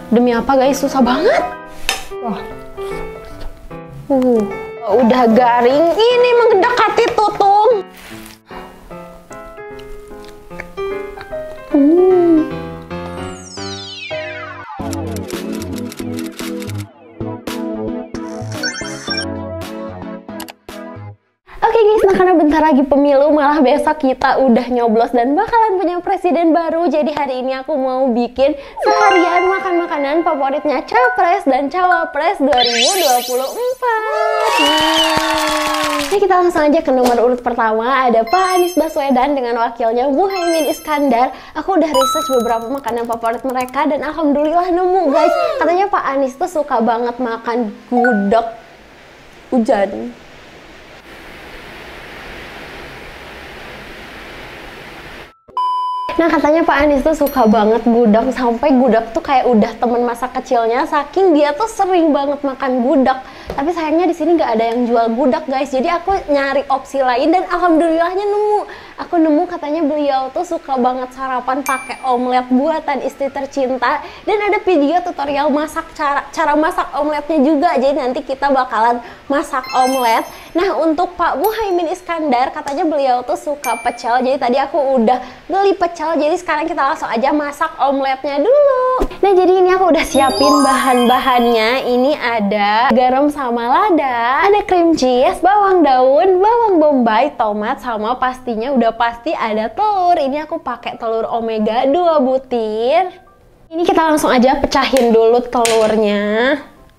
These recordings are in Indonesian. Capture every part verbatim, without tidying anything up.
Demi apa guys, susah banget. Wah. Uh, udah garing, ini mendekati tutung. Hmm. Oke guys, nah karena bentar lagi pemilu, malah besok kita udah nyoblos dan bakalan punya presiden baru. Jadi hari ini aku mau bikin seharian makan makanan favoritnya Capres dan Cawapres dua ribu dua puluh empat. Nah, kita langsung aja ke nomor urut pertama, ada Pak Anies Baswedan dengan wakilnya Muhaimin Iskandar. Aku udah research beberapa makanan favorit mereka dan alhamdulillah nemu guys. Katanya Pak Anies tuh suka banget makan gudeg hujan. Nah katanya Pak Anies tuh suka banget gudeg, sampai gudeg tuh kayak udah temen masa kecilnya, saking dia tuh sering banget makan gudeg. Tapi sayangnya di sini nggak ada yang jual gudeg guys, jadi aku nyari opsi lain dan alhamdulillahnya nemu. Aku nemu katanya beliau tuh suka banget sarapan pakai omelet buatan istri tercinta, dan ada video tutorial masak cara cara masak omeletnya juga. Jadi nanti kita bakalan masak omelet. Nah untuk Pak Muhaimin Iskandar katanya beliau tuh suka pecel, jadi tadi aku udah beli pecel. Jadi sekarang kita langsung aja masak omeletnya dulu. Nah jadi ini aku udah siapin bahan-bahannya. Ini ada garam sama lada, ada cream cheese, bawang daun, bawang bombay, tomat, sama pastinya udah pasti ada telur. Ini aku pakai telur omega dua butir. Ini kita langsung aja pecahin dulu telurnya.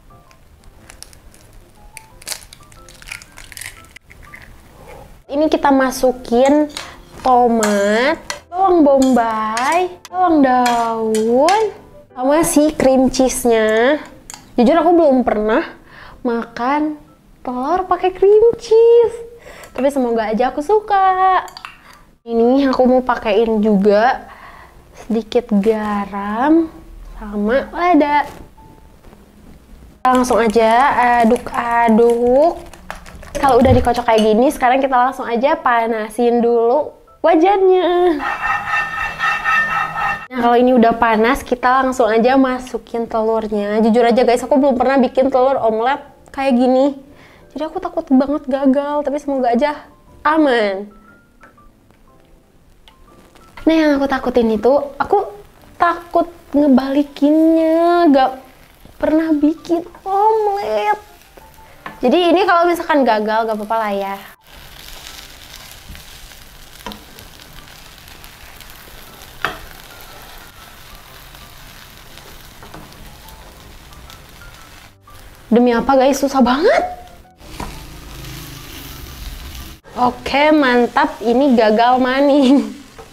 Ini kita masukin tomat, bawang bombay, bawang daun, sama si cream cheese-nya. Jujur aku belum pernah makan telur pakai cream cheese, tapi semoga aja aku suka. Ini aku mau pakein juga sedikit garam sama lada. Langsung aja aduk-aduk. Kalau udah dikocok kayak gini, sekarang kita langsung aja panasin dulu wajannya. Nah kalau ini udah panas, kita langsung aja masukin telurnya. Jujur aja guys, aku belum pernah bikin telur omelet kayak gini, jadi aku takut banget gagal, tapi semoga aja aman. Nah yang aku takutin itu, aku takut ngebalikinnya, gak pernah bikin omelet. Jadi ini kalau misalkan gagal gak apa-apa lah ya. Demi apa guys, susah banget. Oke mantap, ini gagal maning.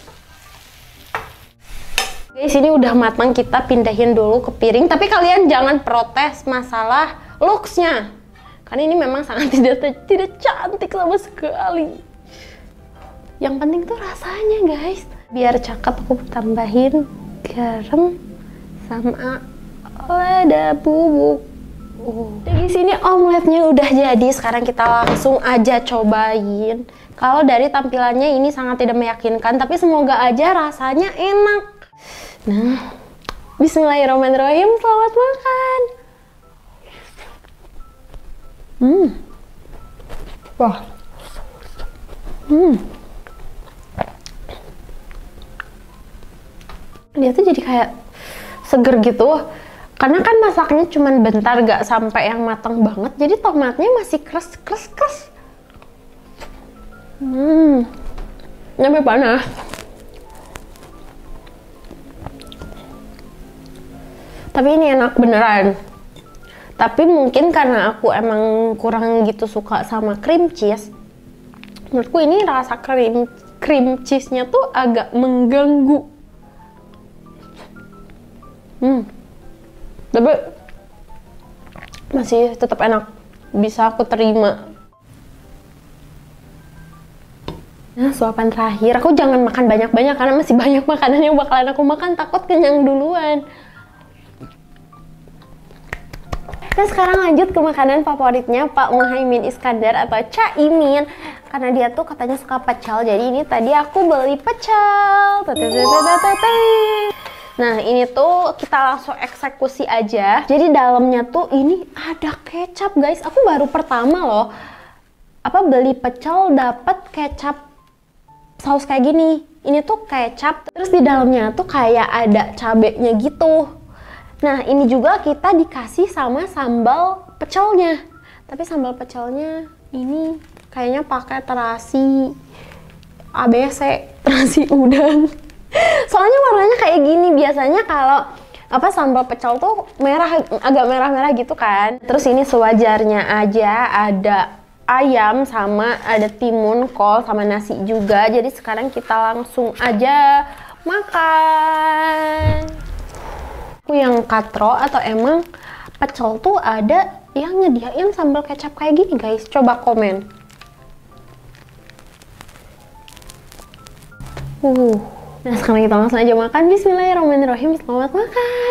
Guys ini udah matang, kita pindahin dulu ke piring. Tapi kalian jangan protes masalah looksnya, karena ini memang sangat tidak tidak cantik sama sekali. Yang penting tuh rasanya guys. Biar cakep aku tambahin garam sama lada bubuk. Oh. Jadi sini omeletnya udah jadi, sekarang kita langsung aja cobain. Kalau dari tampilannya ini sangat tidak meyakinkan, tapi semoga aja rasanya enak. Nah, bismillahirrahmanirrahim, selamat makan. Hmm. Wah. Hmm. Dia tuh jadi kayak seger gitu. Karena kan masaknya cuman bentar, gak sampai yang matang banget. Jadi tomatnya masih kres kres kres. Hmm. Nyampe panas. Tapi ini enak beneran. Tapi mungkin karena aku emang kurang gitu suka sama cream cheese, menurutku ini rasa cream cream cheese-nya tuh agak mengganggu. Hmm. Tapi masih tetap enak, bisa aku terima. Nah suapan terakhir, aku jangan makan banyak-banyak karena masih banyak makanan yang bakalan aku makan, takut kenyang duluan. Nah sekarang lanjut ke makanan favoritnya Pak Muhaimin Iskandar atau Caimin, karena dia tuh katanya suka pecel. Jadi ini tadi aku beli pecel. Nah ini tuh kita langsung eksekusi aja. Jadi dalamnya tuh ini ada kecap guys. Aku baru pertama loh apa beli pecel dapat kecap saus kayak gini. Ini tuh kecap terus di dalamnya tuh kayak ada cabenya gitu. Nah ini juga kita dikasih sama sambal pecelnya. Tapi sambal pecelnya ini kayaknya pakai terasi A B C, terasi udang. Soalnya warnanya kayak gini. Biasanya kalau apa sambal pecel tuh merah, agak merah-merah gitu kan. Terus ini sewajarnya aja, ada ayam sama ada timun, kol sama nasi juga. Jadi sekarang kita langsung aja makan. Aku yang katro atau emang pecel tuh ada yang nyediain sambal kecap kayak gini guys? Coba komen. Uh. Nah sekarang kita langsung aja makan. Bismillahirrahmanirrahim. Selamat makan.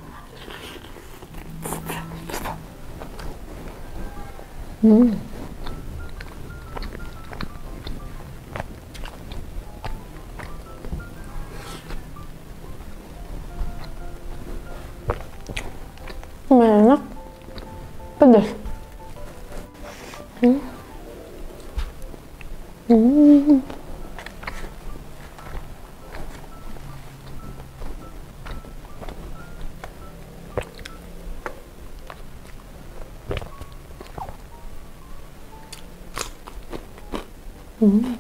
Hmm. Enak. Pedas. Hmm. Hmm. Hmm.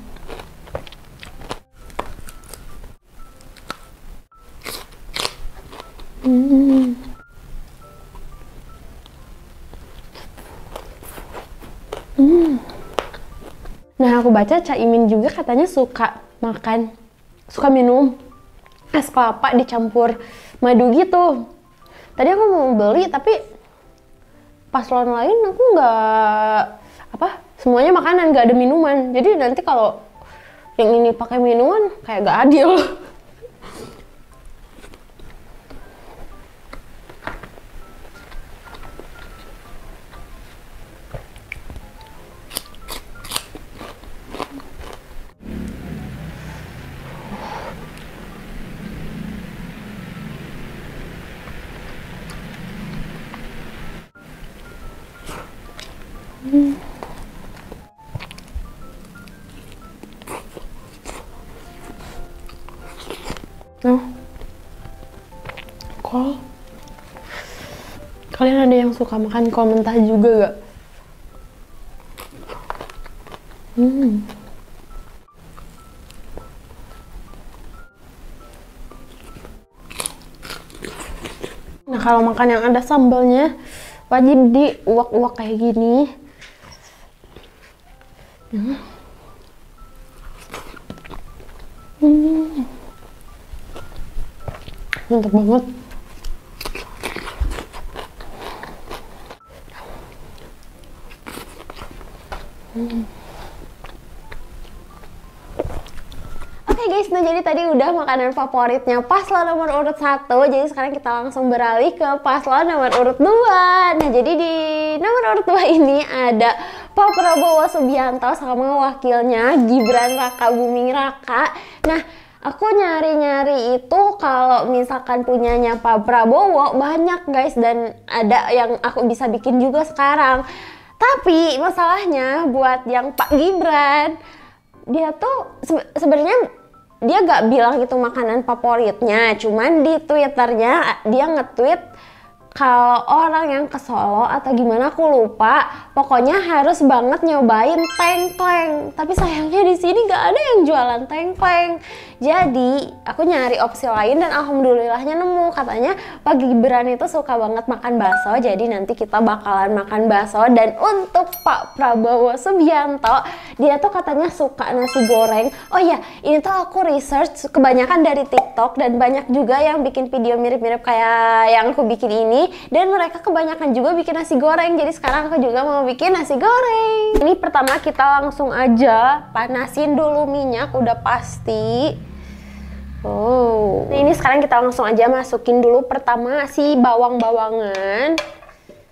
Hmm. Hmm. Nah aku baca Caimin juga katanya suka makan, suka minum es kelapa dicampur madu gitu. Tadi aku mau beli tapi paslon lain aku nggak apa semuanya makanan, nggak ada minuman. Jadi nanti kalau yang ini pakai minuman kayak nggak adil. Hmm. Nah, kol. Kalian ada yang suka makan kol mentah juga gak? Hmm. Nah kalau makan yang ada sambalnya wajib diuak-uak kayak gini. Hmm. Hmm. Mantap banget. Hmm. Oke guys, nah jadi tadi udah makanan favoritnya paslon nomor urut satu. Jadi sekarang kita langsung beralih ke paslon nomor urut dua. Nah jadi di nomor urut dua ini ada Pak Prabowo Subianto sama wakilnya Gibran Raka Buming Raka. Nah aku nyari-nyari itu kalau misalkan punyanya Pak Prabowo banyak guys, dan ada yang aku bisa bikin juga sekarang. Tapi masalahnya buat yang Pak Gibran, dia tuh se sebenarnya dia gak bilang itu makanan favoritnya, cuman di Twitternya dia nge-tweet kalau orang yang ke Solo atau gimana aku lupa, pokoknya harus banget nyobain tengkleng. Tapi sayangnya di sini nggak ada yang jualan tengkleng. Jadi aku nyari opsi lain dan alhamdulillahnya nemu. Katanya Pak Gibran itu suka banget makan bakso, jadi nanti kita bakalan makan bakso. Dan untuk Pak Prabowo Subianto, dia tuh katanya suka nasi goreng. Oh iya, ini tuh aku research kebanyakan dari TikTok dan banyak juga yang bikin video mirip-mirip kayak yang aku bikin ini. Dan mereka kebanyakan juga bikin nasi goreng. Jadi sekarang aku juga mau bikin nasi goreng. Ini pertama kita langsung aja panasin dulu minyak, udah pasti. Oh, nah, ini sekarang kita langsung aja masukin dulu pertama si bawang-bawangan.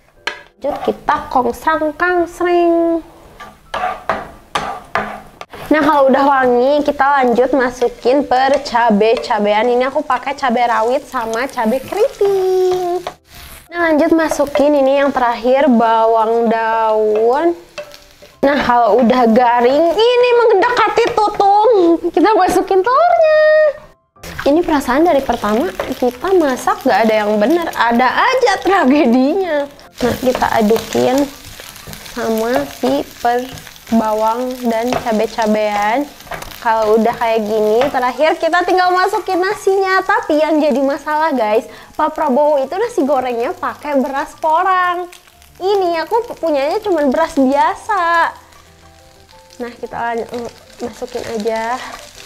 Lanjut kita kongsrang kangsreng. Nah, kalau udah wangi, kita lanjut masukin per cabe-cabean. Ini aku pakai cabai rawit sama cabai keriting. Nah, lanjut masukin ini yang terakhir, bawang daun. Nah, kalau udah garing, ini mendekati tutung, kita masukin telurnya. Ini perasaan dari pertama kita masak gak ada yang benar, ada aja tragedinya. Nah, kita adukin sama si per bawang dan cabai-cabean. Kalau udah kayak gini, terakhir kita tinggal masukin nasinya. Tapi yang jadi masalah guys, Pak Prabowo itu nasi gorengnya pakai beras porang. Ini aku punyanya cuma beras biasa. Nah, kita masukin aja.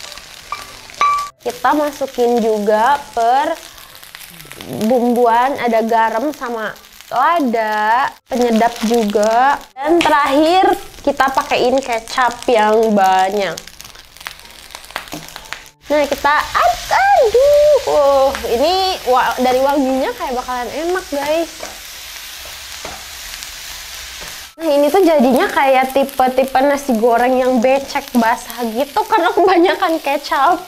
Kita masukin juga per bumbuan, ada garam sama lada, penyedap juga. Dan terakhir kita pakaiin kecap yang banyak. Nah, kita aduk. Oh, ini dari wanginya kayak bakalan enak guys. Nah, ini tuh jadinya kayak tipe-tipe nasi goreng yang becek basah gitu karena kebanyakan kecap.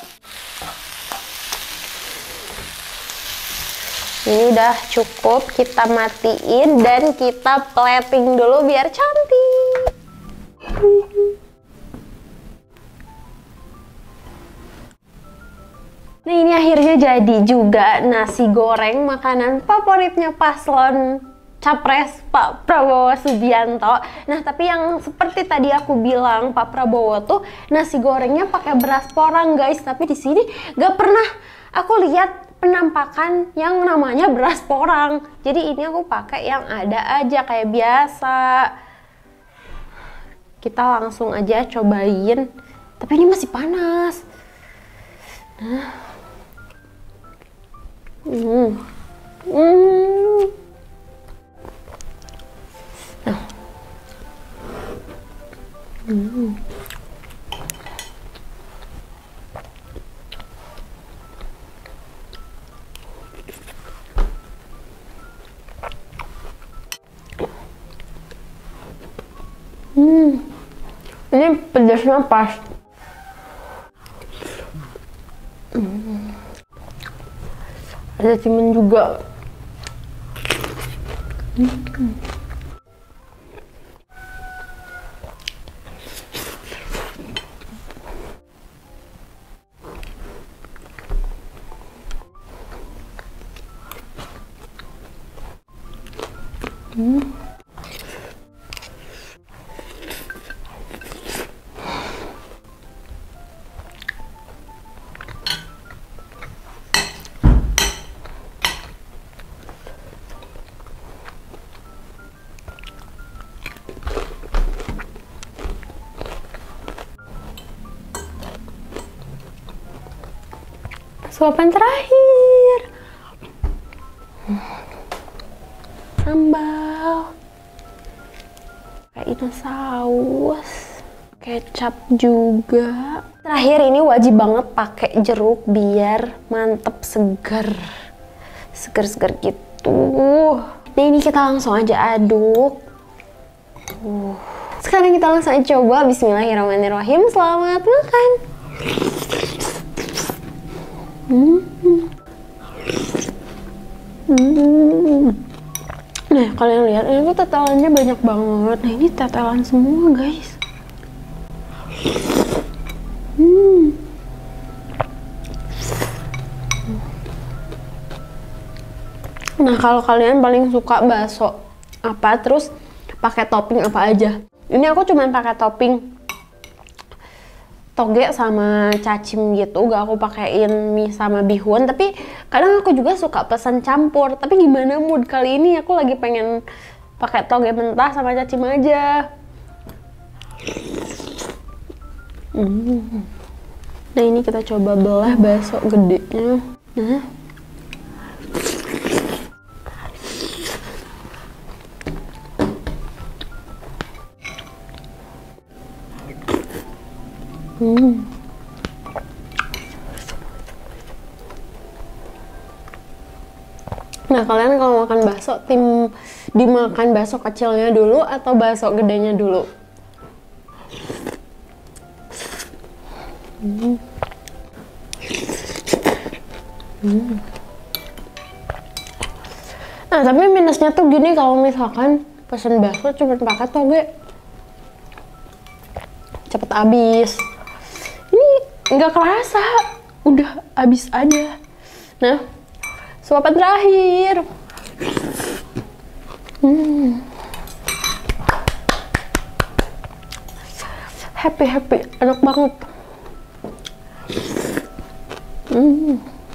Ini udah cukup, kita matiin dan kita plating dulu biar cantik. Nah, ini akhirnya jadi juga nasi goreng, makanan favoritnya paslon Capres Pak Prabowo Subianto. Nah, tapi yang seperti tadi aku bilang, Pak Prabowo tuh nasi gorengnya pakai beras porang guys. Tapi di sini gak pernah aku lihat penampakan yang namanya beras porang. Jadi ini aku pakai yang ada aja kayak biasa. Kita langsung aja cobain. Tapi ini masih panas. Nah. Hmm. Hmm. Nah. Hmm. Hmm. Ini pedasnya pas. Hmm. Ada cimen juga. Hmm. Hmm. Suapan terakhir, sambal, kayak itu saus, kecap juga. Terakhir ini wajib banget pakai jeruk biar mantep, seger, seger-seger gitu. Nah, ini kita langsung aja aduk. Uh. Sekarang kita langsung aja coba. Bismillahirrahmanirrahim. Selamat makan. Hmm. Hmm. Nah, kalian lihat ini tuh tetelannya banyak banget. Nah, ini tetelan semua guys. Hmm. Nah, kalau kalian paling suka bakso apa, terus pakai topping apa aja? Ini aku cuman pakai topping toge sama cacim gitu, gak aku pakein mie sama bihun. Tapi kadang aku juga suka pesan campur. Tapi gimana mood kali ini, aku lagi pengen pakai toge mentah sama cacim aja. Hmm. Nah, ini kita coba belah bakso gedenya. Nah. Hmm. Nah, kalian kalau makan bakso, tim dimakan bakso kecilnya dulu atau bakso gedenya dulu? Hmm. Nah, tapi minusnya tuh gini, kalau misalkan pesen bakso cuma pakai toge, cepet habis. Ini nggak kerasa, udah habis aja. Nah, suapan terakhir. Hmm. Happy happy, enak banget. Hmm.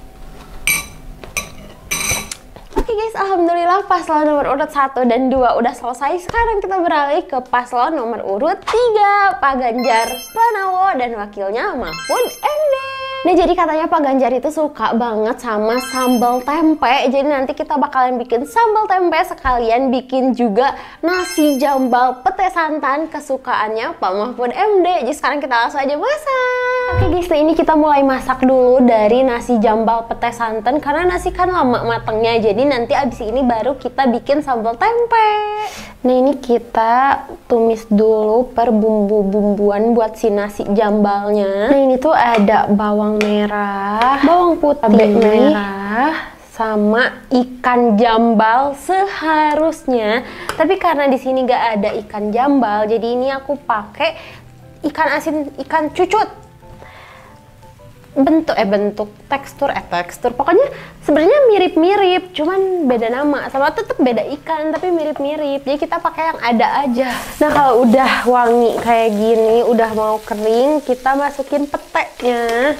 Oke guys, alhamdulillah paslon nomor urut satu dan dua udah selesai. Sekarang kita beralih ke paslon nomor urut tiga, Pak Ganjar Pranowo dan wakilnya Mahfud M D. Nah, jadi katanya Pak Ganjar itu suka banget sama sambal tempe. Jadi nanti kita bakalan bikin sambal tempe, sekalian bikin juga nasi jambal pete santan kesukaannya Pak Mahfud M D. Jadi sekarang kita langsung aja masak. Oke guys, nah ini kita mulai masak dulu dari nasi jambal pete santan, karena nasi kan lama matangnya. Jadi nanti abis ini baru kita bikin sambal tempe. Nah, ini kita tumis dulu per bumbu-bumbuan buat si nasi jambalnya. Nah, ini tuh ada bawang merah, bawang putih merah, sama ikan jambal seharusnya. Tapi karena di sini nggak ada ikan jambal, jadi ini aku pakai ikan asin, ikan cucut. Bentuk eh bentuk tekstur eh tekstur pokoknya sebenarnya mirip-mirip, cuman beda nama, sama tetap beda ikan tapi mirip-mirip. Jadi kita pakai yang ada aja. Nah, kalau udah wangi kayak gini, udah mau kering, kita masukin petenya.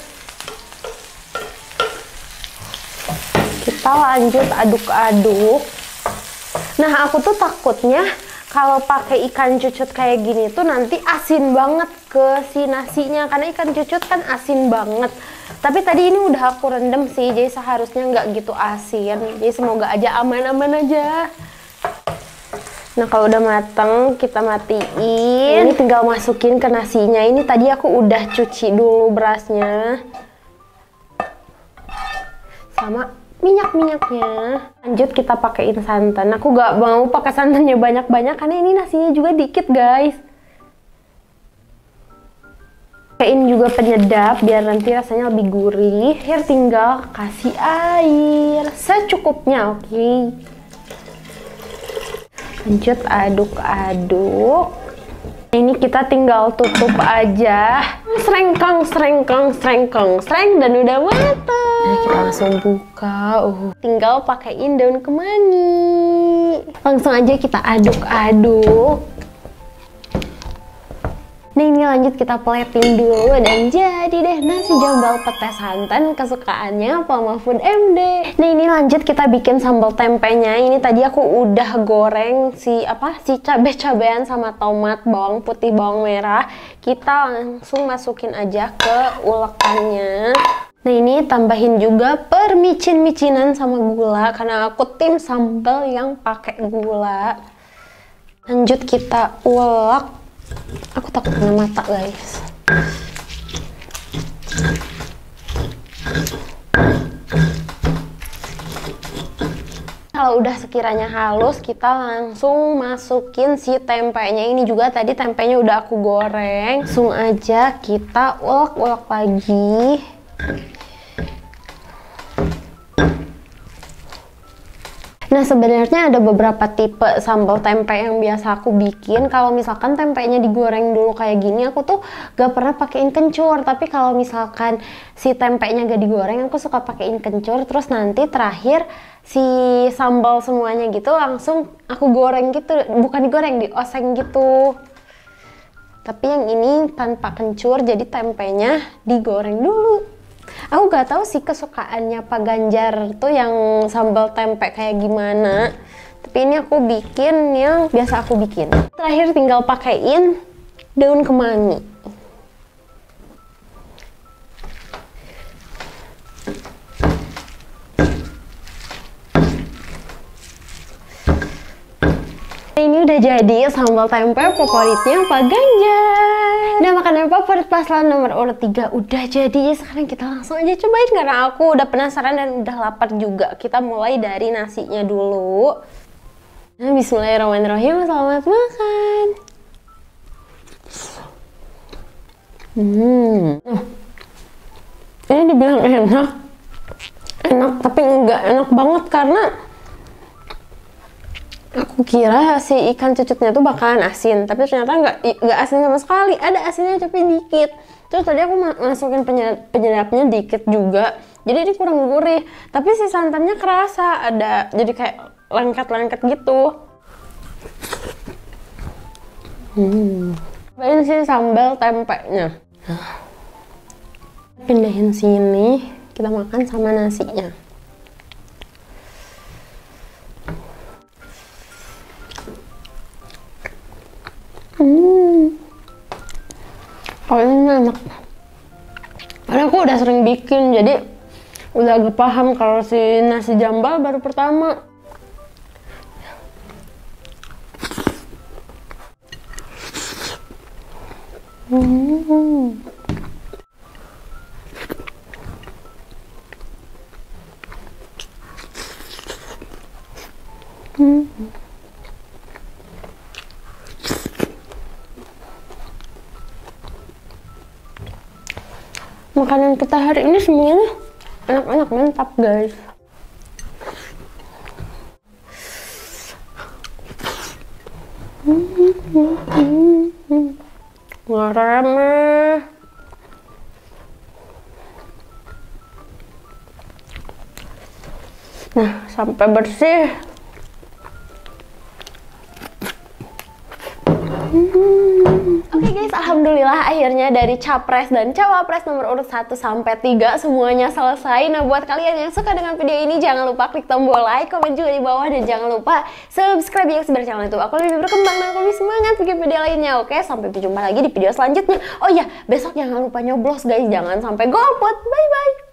Kita lanjut aduk-aduk. Nah, aku tuh takutnya kalau pakai ikan cucut kayak gini tuh nanti asin banget ke si nasinya, karena ikan cucut kan asin banget. Tapi tadi ini udah aku rendam sih, jadi seharusnya nggak gitu asin. Jadi semoga aja aman-aman aja. Nah, kalau udah mateng kita matiin. Ini tinggal masukin ke nasinya. Ini tadi aku udah cuci dulu berasnya sama minyak-minyaknya. Lanjut kita pakein santan. Aku gak mau pakai santannya banyak-banyak karena ini nasinya juga dikit guys. Pakein juga penyedap biar nanti rasanya lebih gurih. Akhir tinggal kasih air secukupnya, oke. Okay. Lanjut aduk-aduk. Ini kita tinggal tutup aja. Serengkang, serengkang, serengkang, sereng, dan udah matang. Nah, kita langsung buka. Uh, tinggal pakein daun kemangi. Langsung aja kita aduk-aduk. Nah, ini lanjut kita plating dulu dan jadi deh nasi jambal pete santan kesukaannya Pak Mahfud M D. Nah, ini lanjut kita bikin sambal tempenya. Ini tadi aku udah goreng si apa si cabai-cabean sama tomat, bawang putih, bawang merah. Kita langsung masukin aja ke ulekannya. Nah, ini tambahin juga per micin-micinan sama gula karena aku tim sambal yang pakai gula. Lanjut kita ulek. Aku takut kena mata guys. Kalau udah sekiranya halus, kita langsung masukin si tempenya. Ini juga tadi tempenya udah aku goreng. Langsung aja kita ulek-ulek lagi. Nah, sebenarnya ada beberapa tipe sambal tempe yang biasa aku bikin. Kalau misalkan tempenya digoreng dulu kayak gini, aku tuh gak pernah pakein kencur. Tapi kalau misalkan si tempenya gak digoreng, aku suka pakein kencur. Terus nanti terakhir si sambal semuanya gitu langsung aku goreng gitu. Bukan digoreng, dioseng gitu. Tapi yang ini tanpa kencur, jadi tempenya digoreng dulu. Aku gak tahu sih kesukaannya Pak Ganjar tuh yang sambal tempe kayak gimana. Tapi ini aku bikin yang biasa aku bikin. Terakhir tinggal pakein daun kemangi. Ini udah jadi sambal tempe favoritnya Pak Ganjar. Nah, makanan favorit paslon nomor urut tiga udah jadi. Sekarang kita langsung aja cobain karena aku udah penasaran dan udah lapar juga. Kita mulai dari nasinya dulu. Nah, bismillahirrahmanirrahim. Selamat makan. Hmm. Ini dibilang enak. enak, tapi nggak enak banget karena aku kira si ikan cucutnya tuh bakalan asin, tapi ternyata nggak nggak asin sama sekali. Ada asinnya tapi dikit. Terus tadi aku masukin penyedapnya dikit juga, jadi ini kurang gurih. Tapi si santannya kerasa ada, jadi kayak lengket-lengket gitu. Hmm. Cobain sih sambal tempenya. Pindahin sini, kita makan sama nasinya. Hmm. Oh ini enak. Karena aku udah sering bikin, jadi udah agak paham kalau si nasi jambal baru pertama. Hmm. Hmm. Makanan kita hari ini semuanya enak-enak, mantap guys. Ngeremeh. Nah, sampai bersih. Oke okay guys, alhamdulillah akhirnya dari capres dan cawapres nomor urut satu sampai tiga semuanya selesai. Nah, buat kalian yang suka dengan video ini jangan lupa klik tombol like, komen juga di bawah, dan jangan lupa subscribe ya biar channel itu aku lebih berkembang dan aku lebih semangat bikin video lainnya. Oke, sampai berjumpa lagi di video selanjutnya. Oh iya, besok jangan lupa nyoblos guys, jangan sampai golput. Bye bye.